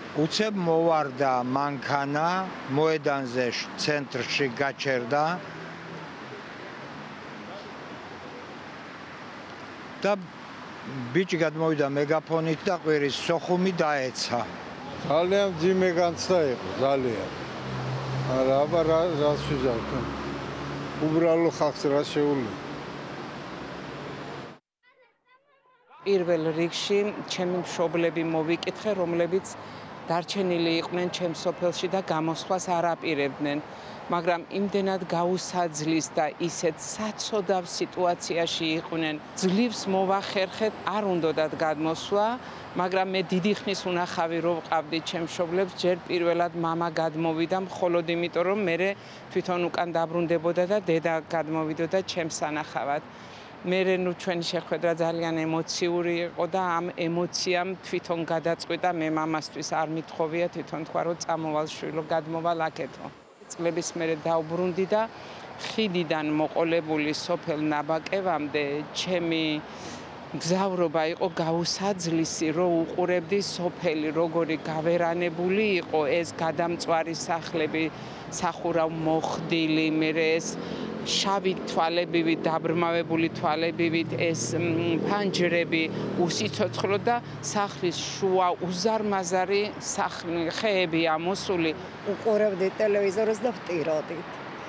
უცებ მოვარდა მანქანა, მოედანზე ცენტრში გაჩერდა და ბიჭი გადმოვიდა მეგაფონით და ყვირის სოხუმი დაეცა. ძალიან ძიმე განცდა იყო, ძალიან. არა, აბა რას ვიზავთ? უბრალო ხალხს რა შეუძლია. პირველ რიგში ჩემი მშობლები მოვიკითხე, რომლებიც დარჩენილი იყვნენ ჩემ სოფელში და გამოსვლას არ აპირებდნენ. მაგრამ იმდენად გაუსაძლის და ისეთ საცოდავ სიტუაციაში იყვნენ. ძლივს მოვახერხეთ, არ უნდათ გადმოსვლა, მაგრამ მე დიდი ხნის უნახავი რო ვყავდი ჩემ მშობლებს, ჯერ პირველად მამა გადმოვიდა, მხოლოდ იმიტომ რომ მე თვითონ უკან დაბრუნდებოდა და დედა გადმოვიდოდა ჩემს სანახავად. მე ჩვენი შეხვედრა ძალიან ემოციური იყო და ამ ემოციამ თვითონ გადაწყვიტა მე მამასთვის არ მithხოვია, თვითონ თქვა რომ წამოვალ შვილო, გადმოვალ აქეთო. წლების მერე დავბრუნდი და ხიდიდან მოყოლებული სოფელ ნაბაკევამდე ჩემი გზავრობა იყო გაუსაძლისი, რომ უყურებდი სოფელი როგორი გავერანებული იყო, ეს გადამწვარი სახლები, სახურავ მოხდილი, მერე ეს შავი თვალებივით, დაბრმავებული თვალებივით, ეს ფანჯრები უსიცოცხლო და სახლის შუა უზარმაზარი ხეები ამოსული. უყურებდი ტელევიზორს და ვტიროდით.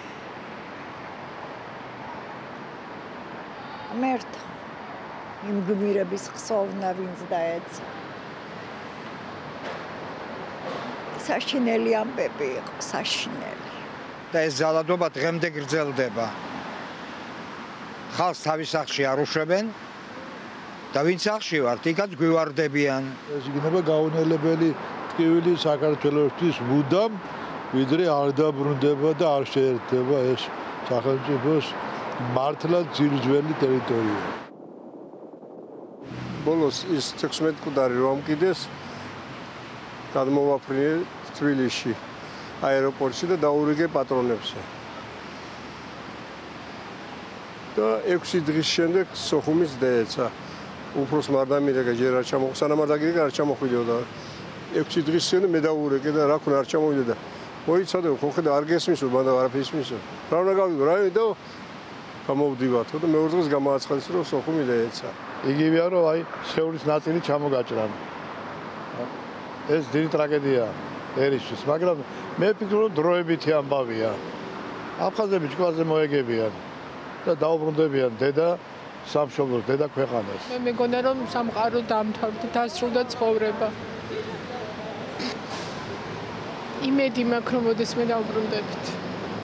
მერტო იმ გმირების ხსოვნა ვინც დაეცა. საშინელი ამბები იყო, საშინელი. და ეს ძალადობა დღემდე გრძელდება. ხალხს თავის სახლში არ უშვებენ და ვინც სახლში ვართ, იქაც გვივარდებიან. ეს იქნება გაუნელებელი ტკივილი საქართველოსთვის მუდამ, ვიდრე არ დაბრუნდება და არ შეერთდება ეს სახელმწიფოს მართლაც ძირძველი ტერიტორია. ბოლოს ის 16 მკვდარი რომ ამკიდეს, გადმოვაფრინე თბილისში. აეროპორტში და დაურიგე პატრონებზე. და 6 დღის შემდეგ სოხუმის დაეცა. უფროს მარდამირეკა ჯერ არ ჩამოხვიდა, სანამ არ დაგირეკა არ ჩამოხვიდოდა. 6 დღის შემდეგ მე დაურეკე და რა ქნა არ ჩამოვიდა და მოიცადე ხო ხედა არ გესმისო, მანდა არაფერს მისო. რა უნდა გავიგო, რა და გამოვდივათო და მეორე დღეს გამოაცხადეს რომ სოხუმი დაეცა. იგივეა რომ აი სხეულის ნაწილი ჩამოგაჭრან. ეს დიდი ტრაგედიაა ერისთვის, მაგრამ მე ვფიქრობ რომ დროებითი ამბავია. აფხაზები ჭკუაზე მოეგებიან და დაუბრუნდებიან დედა სამშობლოს, დედა ქვეყანას. მე მეგონა რომ სამყარო დამთავრდა, დასრულდა ცხოვრება. იმედი მაქვს რომ მოდესმე დავბრუნდებით.